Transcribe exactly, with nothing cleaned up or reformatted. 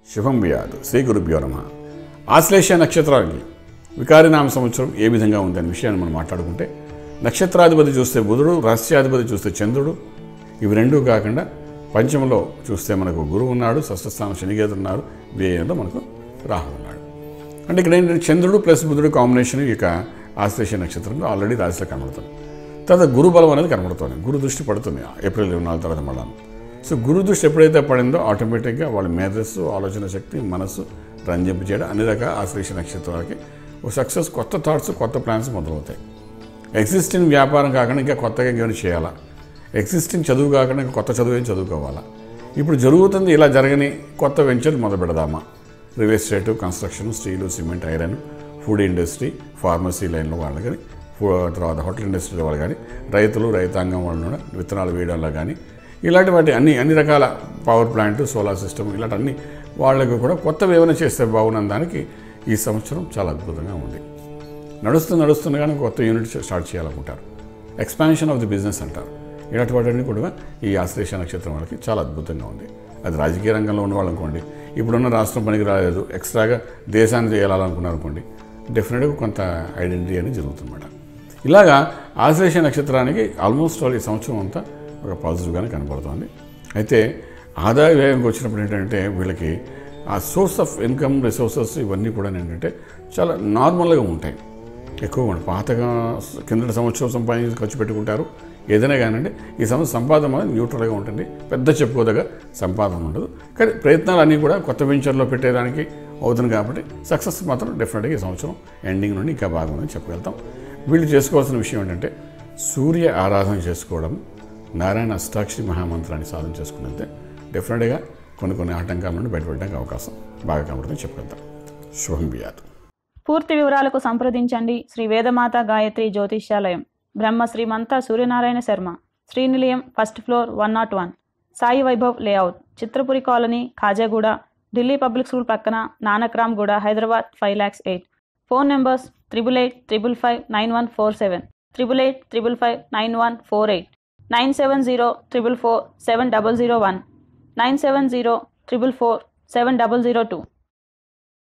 శుభం వ్యాధు శ్రీ గురుభ్యో నమః. ఆశ్లేష నక్షత్రానికి వికారినామ సంవత్సరం ఏ విధంగా ఉందనే విషయాన్ని మనం మాట్లాడుకుంటే, నక్షత్రాధిపతి చూస్తే బుధుడు, రాష్ట్రాధిపతి చూస్తే చంద్రుడు, ఇవి రెండూ కాకుండా పంచమంలో చూస్తే మనకు గురువు ఉన్నాడు, షష్ఠస్థానం శనికేతుడు ఉన్నారు, వ్యయంలో మనకు రాహు ఉన్నాడు. అంటే ఇక్కడ ఏంటంటే చంద్రుడు ప్లస్ బుధుడు కాంబినేషన్ ఇక ఆశ్లేష నక్షత్రంలో ఆల్రెడీ రాశిలో కనబడుతుంది. తర్వాత గురు బలం అనేది కనబడుతుంది, గురు దృష్టి పడుతుంది ఏప్రిల్ ఇరవై నాలుగు తర్వాత మళ్ళా. సో గురు దృష్టి ఎప్పుడైతే పడిందో ఆటోమేటిక్గా వాళ్ళ మేధస్సు, ఆలోచన శక్తి, మనస్సు రంజింపు చేయడం అన్ని రకాల ఆశ్లేష నక్షత్రాలకి ఒక సక్సెస్, కొత్త థాట్స్, కొత్త ప్లాన్స్ మొదలవుతాయి. ఎగ్జిస్టింగ్ వ్యాపారం కాకుండా ఇంకా కొత్తగా ఏమైనా చేయాలా, ఎగ్జిస్టింగ్ చదువు కాకుండా ఇంకా కొత్త చదువు ఏం చదువుకోవాలా, ఇప్పుడు జరుగుతుంది ఇలా జరగని కొత్త వెంచర్ మొదలు పెడదామా, real estate, construction, steel, cement, iron, food industry, pharmacy లైన్లో వాళ్ళు కానీ, తర్వాత హోటల్ ఇండస్ట్రీలో వాళ్ళు కానీ, రైతులు, రైతాంగం వాళ్ళు విత్తనాలు వేయడంలో కానీ, ఇలాంటి వాటి అన్ని అన్ని రకాల పవర్ ప్లాంట్, సోలార్ సిస్టమ్ ఇలాంటి అన్ని వాళ్ళకు కూడా కొత్తవి ఏమైనా చేస్తే బాగున్న దానికి ఈ సంవత్సరం చాలా అద్భుతంగా ఉంది. నడుస్తూ నడుస్తుండగానే కొత్త యూనిట్ స్టార్ట్ చేయాలనుకుంటారు, ఎక్స్పాన్షన్ ఆఫ్ ది బిజినెస్ అంటారు. ఇలాంటి వాటిని కూడా ఈ ఆశ్లేష నక్షత్రం వాళ్ళకి చాలా అద్భుతంగా ఉంది. అది రాజకీయ రంగంలో ఉన్న వాళ్ళు అనుకోండి, ఇప్పుడున్న రాష్ట్రం పనికి రాలేదు, ఎక్స్ట్రాగా దేశాన్ని చేయాలనుకున్నారు అనుకోండి, డెఫినెట్గా కొంత ఐడెంటిటీ అనేది జరుగుతుందన్నమాట. ఇలాగా ఆశ్లేష నక్షత్రానికి ఆల్మోస్ట్ ఆల్ ఈ సంవత్సరం అంతా ఒక పాజిటివ్గానే కనపడుతుంది. అయితే ఆదాయ వ్యయంకి వచ్చినప్పుడు ఏంటంటే వీళ్ళకి ఆ సోర్స్ ఆఫ్ ఇన్కమ్, రిసోర్సెస్ ఇవన్నీ కూడా ఏంటంటే చాలా నార్మల్గా ఉంటాయి. ఎక్కువగా పాతగా కిందటి సంవత్సరం సంపాదించి ఖర్చు పెట్టుకుంటారు. ఏదైనా కానివ్వండి, ఈ సంవత్సరం సంపాదన అనేది న్యూట్రల్గా ఉంటుంది, పెద్ద చెప్పుకోదగ్గ సంపాదన ఉండదు. కానీ ప్రయత్నాలు అన్నీ కూడా కొత్త వెంచర్లో పెట్టేదానికి అవుతుంది కాబట్టి సక్సెస్ మాత్రం డెఫినెట్గా ఈ సంవత్సరం ఎండింగ్ నుండి ఇంకా బాగుందని చెప్పగలుగుతాం. వీళ్ళు చేసుకోవాల్సిన విషయం ఏంటంటే సూర్య ఆరాధన చేసుకోవడం, నారాయణ అష్టాక్షరి మహామంత్రాన్ని సాధన చేసుకున్నట్టే డెఫినెట్గా కొన్ని కొన్ని ఆటంకాల నుండి బయటపడడానికి అవకాశం బాగా కనబడుతుందని చెప్పగలుగుతాం. శుభం వ్యాధు. పూర్తి వివరాలకు సంప్రదించండి Shri Vedamata Gayatri Jyotishyalayam, Brahma Srimantha Suryanarayana Sharma, Srinilayam, first floor, one naught one, Sai Vaibhav layout, Chitrapuri colony, Khajaguda, Delhi public school పక్కన, Nanakramguda, Hyderabad five lakhs eight. Phone numbers triple eight triple five nine one four seven, triple eight triple five nine one four eight, nine seven zero triple four seven double zero one, nine seven zero triple four seven double zero two.